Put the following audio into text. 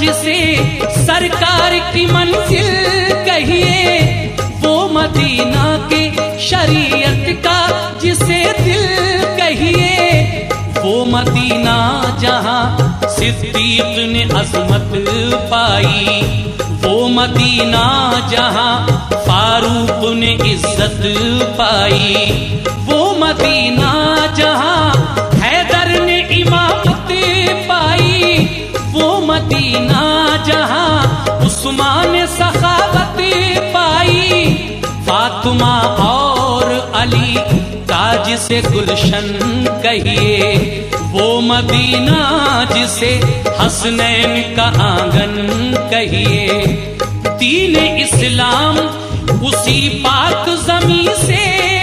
जिसे सरकार की मंजिल कहिए, वो मदीना के शरीयत का जिसे दिल कहिए, वो मदीना जहां सिद्दीक ने अज़मत पाई, वो मदीना जहां फारूक ने इज्जत पाई, वो मदीना जहां हैदर ने इमामत पाई, वो मदीना जहां उस्मान ने सखावत पाई, फातिमा और अली का जिसे गुलशन कहिए, वो मदीना जिसे हसनैन का आंगन कहिए। दीन इस्लाम उसी पाक ज़मीं से